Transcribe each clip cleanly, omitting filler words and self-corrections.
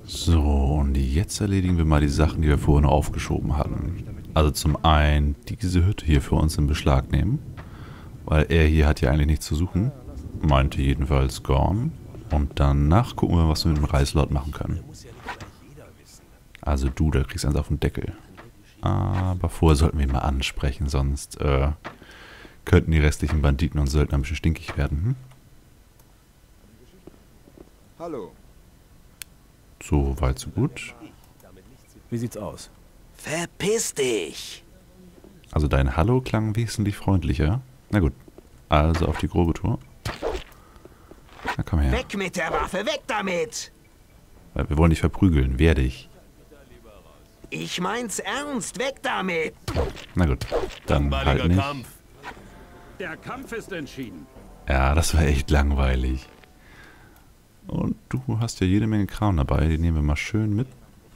So, und jetzt erledigen wir mal die Sachen, die wir vorhin noch aufgeschoben hatten. Also zum einen diese Hütte hier für uns in Beschlag nehmen, weil er hier hat ja eigentlich nichts zu suchen, meinte jedenfalls Gorn. Und danach gucken wir, was wir mit dem Reislord machen können. Also du, da kriegst du eins auf den Deckel. Aber vorher sollten wir ihn mal ansprechen, sonst könnten die restlichen Banditen und Söldner ein bisschen stinkig werden. Hm? Hallo. So weit, so gut. Wie sieht's aus? Verpiss dich! Also dein Hallo klang wesentlich freundlicher. Na gut, also auf die grobe Tour. Na komm her. Weg mit der Waffe, weg damit! Weil wir wollen dich verprügeln, wehr dich. Ich mein's ernst, weg damit! Na gut, dann halt nicht. Kampf. Der Kampf ist entschieden. Ja, das war echt langweilig. Und du hast ja jede Menge Kram dabei, den nehmen wir mal schön mit.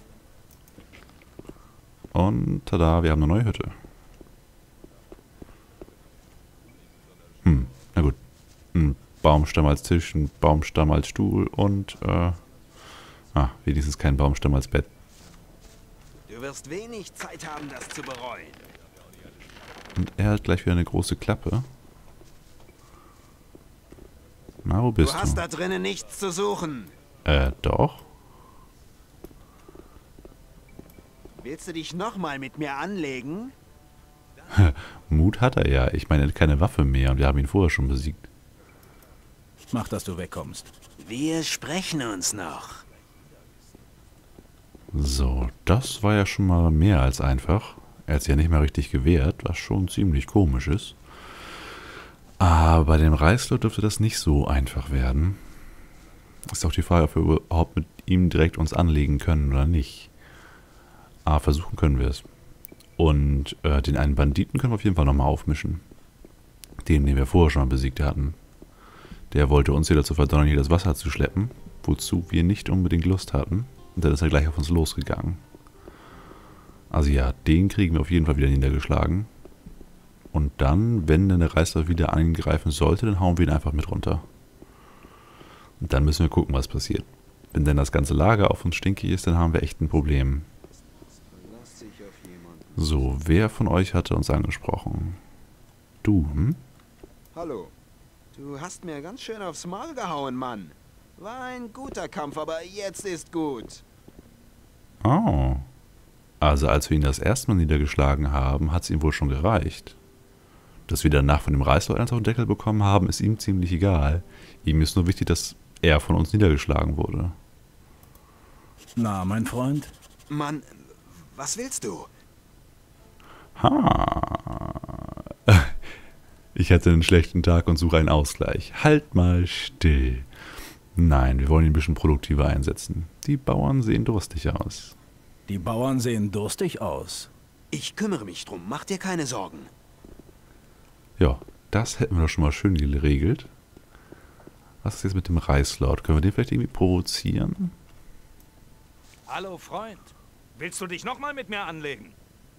Und tada, wir haben eine neue Hütte. Na gut. Ein Baumstamm als Tisch, ein Baumstamm als Stuhl und, wenigstens kein Baumstamm als Bett. Du wirst wenig Zeit haben, das zu bereuen. Und er hat gleich wieder eine große Klappe. Na, wo bist Du du? hast da drinnen nichts zu suchen. Doch. Willst du dich nochmal mit mir anlegen? Mut hat er ja. Ich meine, er hat keine Waffe mehr und wir haben ihn vorher schon besiegt. Mach, dass du wegkommst. Wir sprechen uns noch. So, das war ja schon mal mehr als einfach. Er hat sich ja nicht mehr richtig gewehrt, was schon ziemlich komisch ist. Aber bei dem Reislord dürfte das nicht so einfach werden. Ist auch die Frage, ob wir überhaupt mit ihm direkt uns anlegen können oder nicht. Aber versuchen können wir es. Und den einen Banditen können wir auf jeden Fall nochmal aufmischen. Den wir vorher schon mal besiegt hatten. Der wollte uns hier dazu verdonnern, hier das Wasser zu schleppen, wozu wir nicht unbedingt Lust hatten. Und dann ist er gleich auf uns losgegangen. Also ja, den kriegen wir auf jeden Fall wieder niedergeschlagen. Und dann, wenn dann der Reislord wieder angreifen sollte, dann hauen wir ihn einfach mit runter. Und dann müssen wir gucken, was passiert. Wenn dann das ganze Lager auf uns stinkig ist, dann haben wir echt ein Problem. So, wer von euch hatte uns angesprochen? Du, hm? Hallo. Du hast mir ganz schön aufs Maul gehauen, Mann. War ein guter Kampf, aber jetzt ist gut. Oh. Also als wir ihn das erste Mal niedergeschlagen haben, hat es ihm wohl schon gereicht. Dass wir danach von dem Reislord eins auf den Deckel bekommen haben, ist ihm ziemlich egal. Ihm ist nur wichtig, dass er von uns niedergeschlagen wurde. Na, mein Freund? Mann, was willst du? Ha. Ich hatte einen schlechten Tag und suche einen Ausgleich. Halt mal still. Nein, wir wollen ihn ein bisschen produktiver einsetzen. Die Bauern sehen durstig aus. Die Bauern sehen durstig aus. Ich kümmere mich drum, mach dir keine Sorgen. Ja, das hätten wir doch schon mal schön geregelt. Was ist jetzt mit dem Reislord? Können wir den vielleicht irgendwie provozieren? Hallo, Freund. Willst du dich nochmal mit mir anlegen?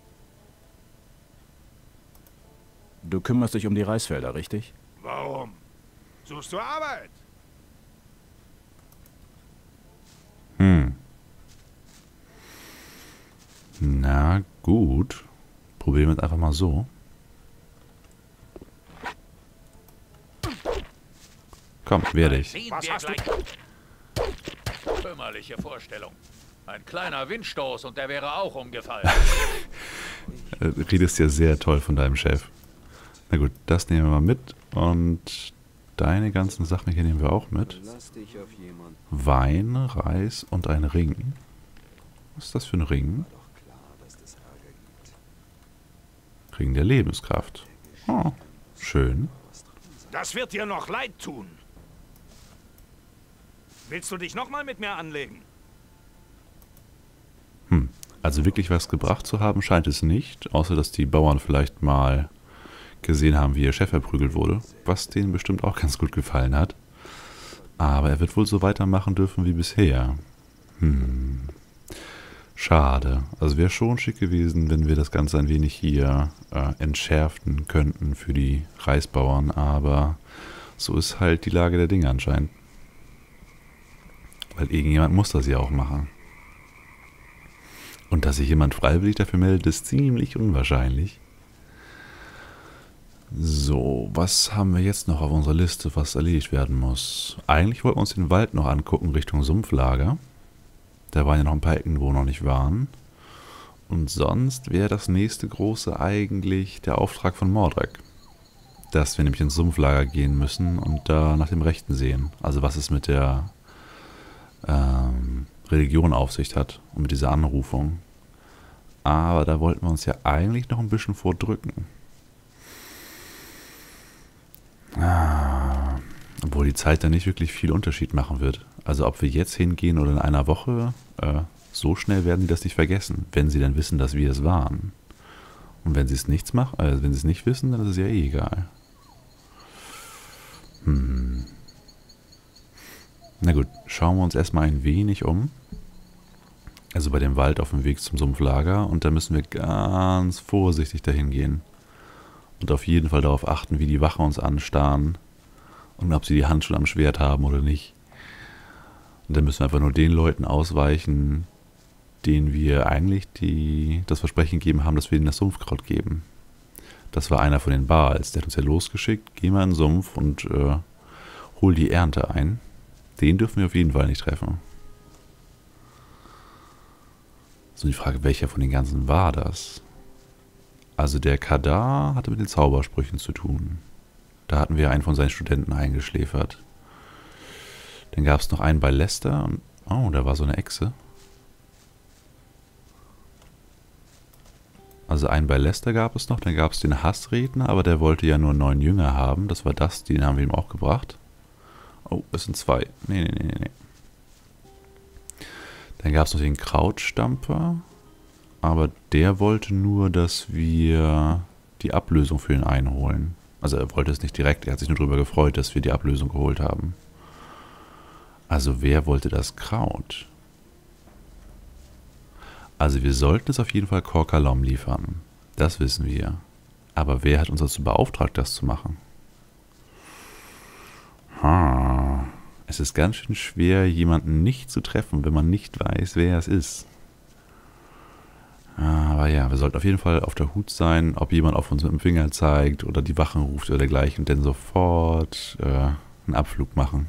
Du kümmerst dich um die Reisfelder, richtig? Warum? Suchst du Arbeit? Na gut. Probieren wir es einfach mal so. Komm, wehr dich. Was hast du? Kümmerliche Vorstellung. Ein kleiner Windstoß und der wäre auch umgefallen. Du redest ja sehr toll von deinem Chef. Na gut, das nehmen wir mal mit. Und deine ganzen Sachen hier nehmen wir auch mit. Wein, Reis und ein Ring. Was ist das für ein Ring? Ring der Lebenskraft. Oh, schön. Das wird dir noch leid tun. Willst du dich nochmal mit mir anlegen? Also wirklich was gebracht zu haben, scheint es nicht. Außer, dass die Bauern vielleicht mal gesehen haben, wie ihr Chef verprügelt wurde. Was denen bestimmt auch ganz gut gefallen hat. Aber er wird wohl so weitermachen dürfen wie bisher. Schade. Also wäre schon schick gewesen, wenn wir das Ganze ein wenig hier entschärfen könnten für die Reisbauern. Aber so ist halt die Lage der Dinge anscheinend. Weil irgendjemand muss das ja auch machen. Und dass sich jemand freiwillig dafür meldet, ist ziemlich unwahrscheinlich. So, was haben wir jetzt noch auf unserer Liste, was erledigt werden muss? Eigentlich wollten wir uns den Wald noch angucken Richtung Sumpflager. Da waren ja noch ein paar Ecken, wo wir noch nicht waren. Und sonst wäre das nächste große eigentlich der Auftrag von Mordred. Dass wir nämlich ins Sumpflager gehen müssen und da nach dem Rechten sehen. Also was es mit der Religion auf sich hat und mit dieser Anrufung. Aber da wollten wir uns ja eigentlich noch ein bisschen vordrücken. Obwohl die Zeit da nicht wirklich viel Unterschied machen wird. Also ob wir jetzt hingehen oder in einer Woche, so schnell werden die das nicht vergessen, wenn sie dann wissen, dass wir es waren. Und wenn sie es nicht machen, wenn sie es nicht wissen, dann ist es ja eh egal. Na gut, schauen wir uns erstmal ein wenig um. Also bei dem Wald auf dem Weg zum Sumpflager. Und da müssen wir ganz vorsichtig dahin gehen. Und auf jeden Fall darauf achten, wie die Wachen uns anstarren. Und ob sie die Hand schon am Schwert haben oder nicht. Und dann müssen wir einfach nur den Leuten ausweichen, denen wir eigentlich das Versprechen gegeben haben, dass wir ihnen das Sumpfkraut geben. Das war einer von den Baals. Der hat uns ja losgeschickt. Geh mal in den Sumpf und hol die Ernte ein. Den dürfen wir auf jeden Fall nicht treffen. So die Frage, welcher von den ganzen war das? Also der Kadar hatte mit den Zaubersprüchen zu tun. Da hatten wir einen von seinen Studenten eingeschläfert. Dann gab es noch einen bei Lester. Und, oh, da war so eine Echse. Also einen bei Lester gab es noch. Dann gab es den Hassredner, aber der wollte ja nur 9 Jünger haben. Das war das, den haben wir ihm auch gebracht. Oh, es sind 2. Nee. Dann gab es noch den Krautstampfer. Aber der wollte nur, dass wir die Ablösung für ihn einholen. Also er wollte es nicht direkt, er hat sich nur darüber gefreut, dass wir die Ablösung geholt haben. Also wer wollte das Kraut? Also wir sollten es auf jeden Fall Korkalom liefern. Das wissen wir. Aber wer hat uns dazu beauftragt, das zu machen? Es ist ganz schön schwer, jemanden nicht zu treffen, wenn man nicht weiß, wer es ist. Aber ja, wir sollten auf jeden Fall auf der Hut sein, ob jemand auf uns mit dem Finger zeigt oder die Wachen ruft oder dergleichen und dann sofort einen Abflug machen.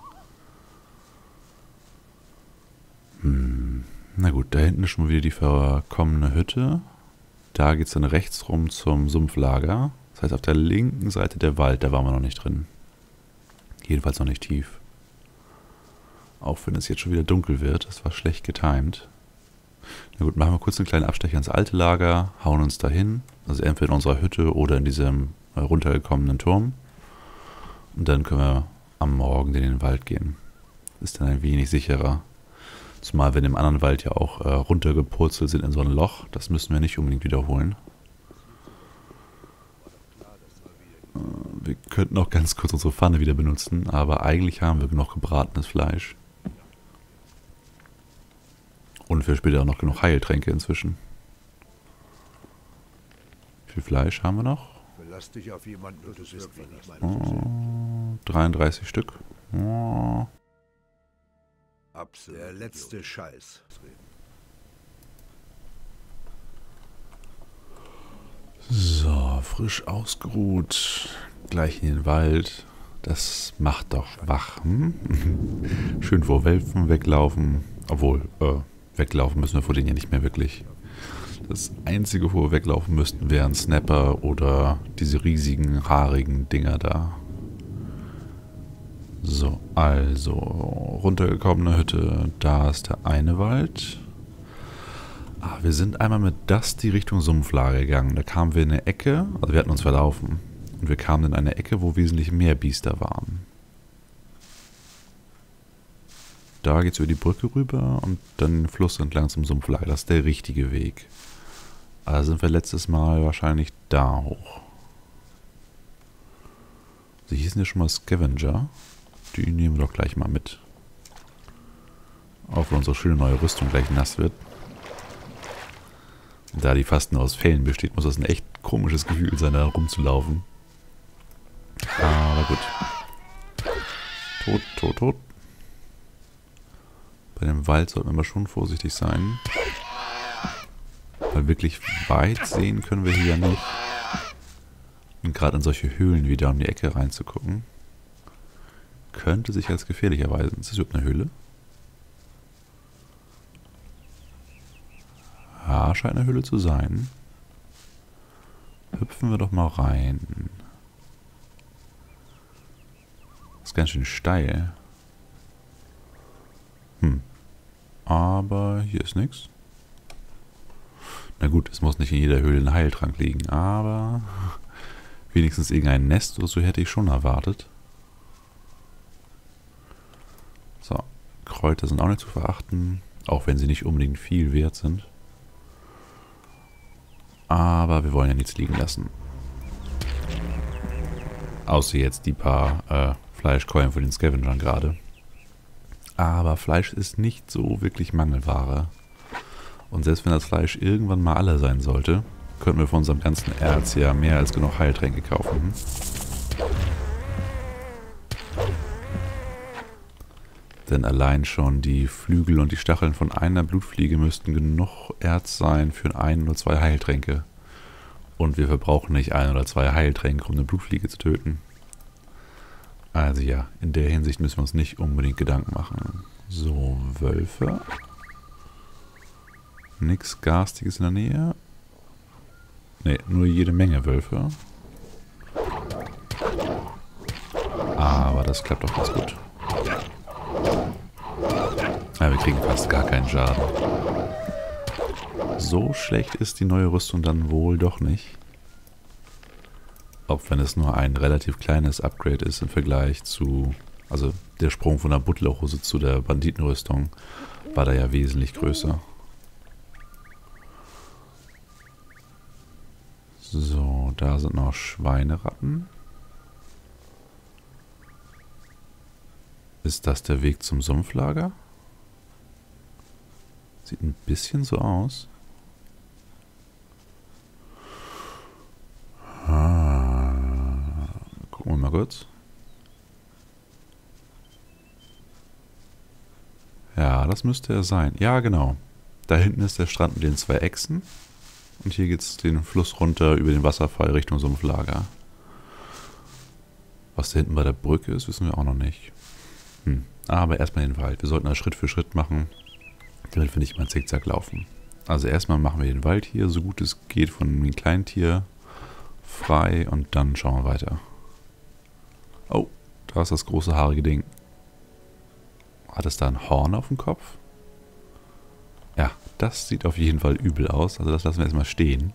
Na gut, da hinten ist schon wieder die verkommene Hütte. Da geht es dann rechts rum zum Sumpflager. Das heißt, auf der linken Seite der Wald, da waren wir noch nicht drin. Jedenfalls noch nicht tief. Auch wenn es jetzt schon wieder dunkel wird, das war schlecht getimt. Na gut, machen wir kurz einen kleinen Abstecher ins alte Lager, hauen uns dahin, also entweder in unserer Hütte oder in diesem runtergekommenen Turm. Und dann können wir am Morgen in den Wald gehen. Ist dann ein wenig sicherer. Zumal wir in dem anderen Wald ja auch runtergepurzelt sind in so ein Loch. Das müssen wir nicht unbedingt wiederholen. Wir könnten auch ganz kurz unsere Pfanne wieder benutzen, aber eigentlich haben wir genug gebratenes Fleisch. Und für später auch noch genug Heiltränke inzwischen. Wie viel Fleisch haben wir noch? Verlass dich auf jemanden, das ist wirklich meine Oh, 33 Stück. Oh. Absolut. Der letzte Scheiß. So, frisch ausgeruht. Gleich in den Wald. Das macht doch wach. Schön vor Wölfen weglaufen. Obwohl, weglaufen müssen wir vor denen ja nicht mehr wirklich. Das einzige, wo wir weglaufen müssten, wären Snapper oder diese riesigen, haarigen Dinger da. So, also runtergekommene Hütte, da ist der eine Wald. Wir sind einmal mit Dusty Richtung Sumpflager gegangen. Da kamen wir in eine Ecke, also wir hatten uns verlaufen. Und wir kamen in eine Ecke, wo wesentlich mehr Biester waren. Da geht es über die Brücke rüber und dann den Fluss entlang zum Sumpflager. Das ist der richtige Weg. Also sind wir letztes Mal wahrscheinlich da hoch. Sie hießen ja schon mal Scavenger. Die nehmen wir doch gleich mal mit. Auch wenn unsere schöne neue Rüstung gleich nass wird. Da die fast nur aus Fellen besteht, muss das ein echt komisches Gefühl sein, da rumzulaufen. Aber gut. Tot. Bei dem Wald sollten wir mal schon vorsichtig sein. Weil wirklich weit sehen können wir hier ja nicht. Und gerade in solche Höhlen wieder um die Ecke reinzugucken, könnte sich als gefährlich erweisen. Ist das überhaupt eine Höhle? Ja, scheint eine Höhle zu sein. Hüpfen wir doch mal rein. Das ist ganz schön steil. Aber hier ist nichts. Na gut, es muss nicht in jeder Höhle ein Heiltrank liegen, aber wenigstens irgendein Nest oder so hätte ich schon erwartet. So, Kräuter sind auch nicht zu verachten, auch wenn sie nicht unbedingt viel wert sind. Aber wir wollen ja nichts liegen lassen. Außer jetzt die paar Fleischkeulen von den Scavengern gerade. Aber Fleisch ist nicht so wirklich Mangelware. Und selbst wenn das Fleisch irgendwann mal alle sein sollte, könnten wir von unserem ganzen Erz ja mehr als genug Heiltränke kaufen. Denn allein schon die Flügel und die Stacheln von einer Blutfliege müssten genug Erz sein für 1 oder 2 Heiltränke. Und wir verbrauchen nicht 1 oder 2 Heiltränke, um eine Blutfliege zu töten. Also ja, in der Hinsicht müssen wir uns nicht unbedingt Gedanken machen. So, Wölfe. Nix Garstiges in der Nähe. Ne, nur jede Menge Wölfe. Aber das klappt doch ganz gut. Ja, wir kriegen fast gar keinen Schaden. So schlecht ist die neue Rüstung dann wohl doch nicht. Auch wenn es nur ein relativ kleines Upgrade ist im Vergleich zu... Also der Sprung von der Butlerhose zu der Banditenrüstung war da ja wesentlich größer. So, da sind noch Schweineratten. Ist das der Weg zum Sumpflager? Sieht ein bisschen so aus. Gucken wir mal kurz. Ja, das müsste er sein. Ja, genau. Da hinten ist der Strand mit den 2 Echsen. Und hier geht es den Fluss runter über den Wasserfall Richtung Sumpflager. Was da hinten bei der Brücke ist, wissen wir auch noch nicht. Aber erstmal den Wald. Wir sollten das Schritt für Schritt machen, damit wir nicht mal zickzack laufen. Also erstmal machen wir den Wald hier, so gut es geht, von dem Kleintier frei und dann schauen wir weiter. Oh, da ist das große haarige Ding. Hat es da ein Horn auf dem Kopf? Ja, das sieht auf jeden Fall übel aus. Also das lassen wir erstmal stehen.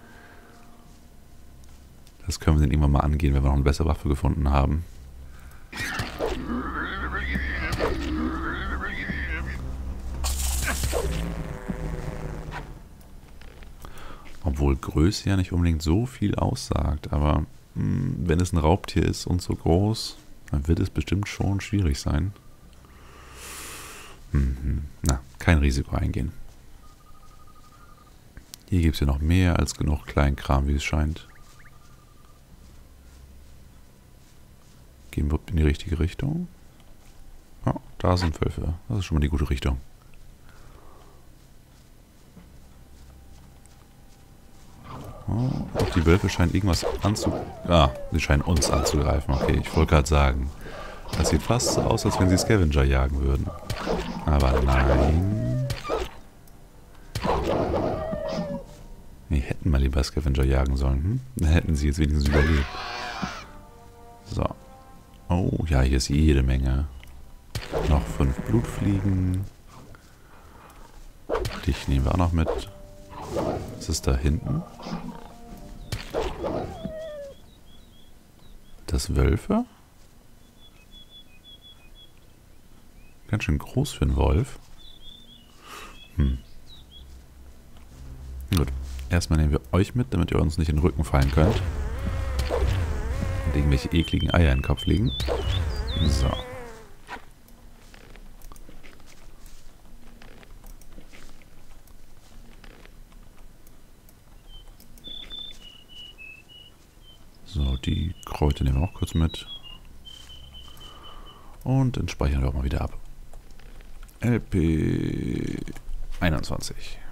Das können wir dann irgendwann mal angehen, wenn wir noch eine bessere Waffe gefunden haben. Obwohl Größe ja nicht unbedingt so viel aussagt. Aber wenn es ein Raubtier ist und so groß, dann wird es bestimmt schon schwierig sein. Na, kein Risiko eingehen. Hier gibt es ja noch mehr als genug Kleinkram, wie es scheint. Gehen wir in die richtige Richtung? Ja, da sind Wölfe. Das ist schon mal die gute Richtung. Oh, auch die Wölfe scheinen irgendwas sie scheinen uns anzugreifen. Okay, ich wollte gerade sagen. Das sieht fast so aus, als wenn sie Scavenger jagen würden. Aber nein. Wir hätten mal lieber Scavenger jagen sollen. Dann hätten sie jetzt wenigstens überlebt. So. Oh, ja, hier ist jede Menge. Noch 5 Blutfliegen. Dich nehmen wir auch noch mit. Was ist da hinten? Das Wölfe? Ganz schön groß für einen Wolf. Gut. Erstmal nehmen wir euch mit, damit ihr uns nicht in den Rücken fallen könnt. Und irgendwelche ekligen Eier in den Kopf legen. So. So, die Kräuter nehmen wir auch kurz mit. Und dann speichern wir auch mal wieder ab. LP 21.